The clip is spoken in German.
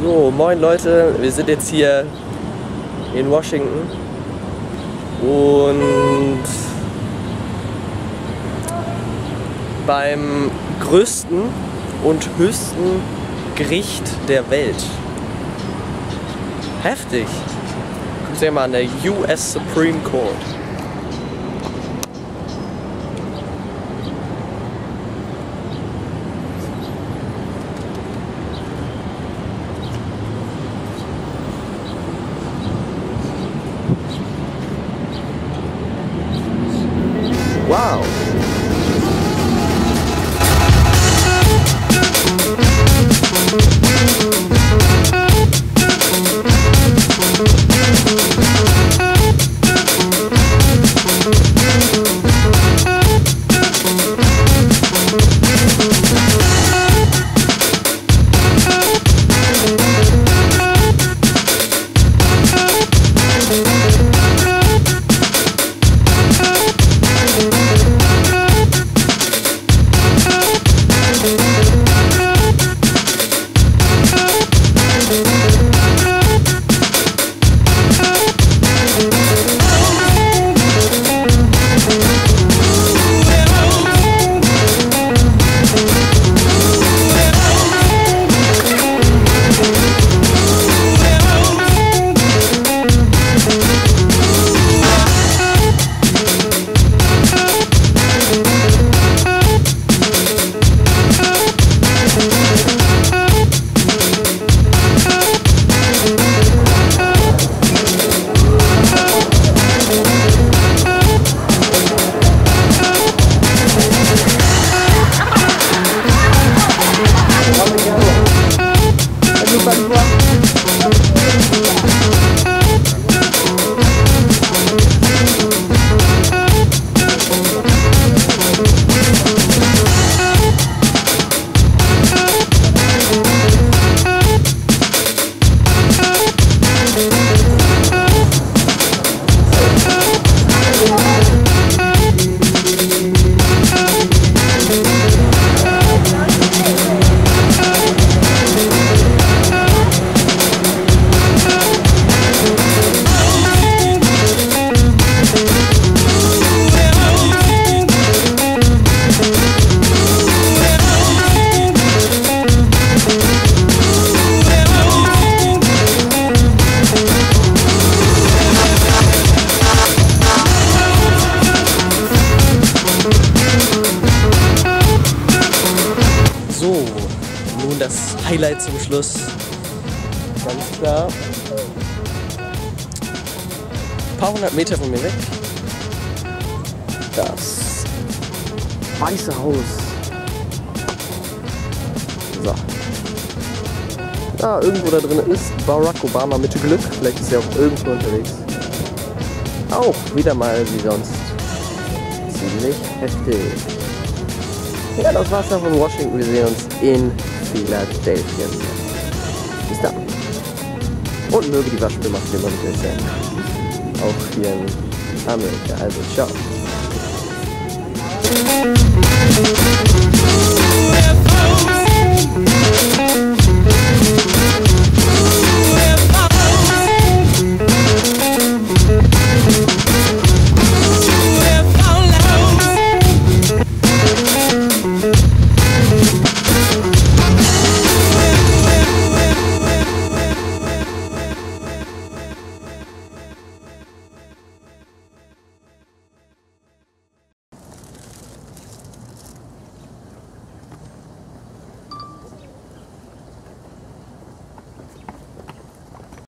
So, moin Leute, wir sind jetzt hier in Washington und beim größten und höchsten Gericht der Welt. Heftig. Guckt euch mal an, der US Supreme Court. Wow. Nun das Highlight zum Schluss. Ganz klar. Ein paar hundert Meter von mir weg. Das Weiße Haus. So. Irgendwo da drin ist Barack Obama mit Glück. Vielleicht ist er auch irgendwo unterwegs. Auch wieder mal wie sonst. Ziemlich heftig. Ja, das war's dann von Washington. Wir sehen uns in Philadelphia. Bis dann. Und möge die Waschbärmacht immer mit euch sein. Auch hier in Amerika. Also, ciao.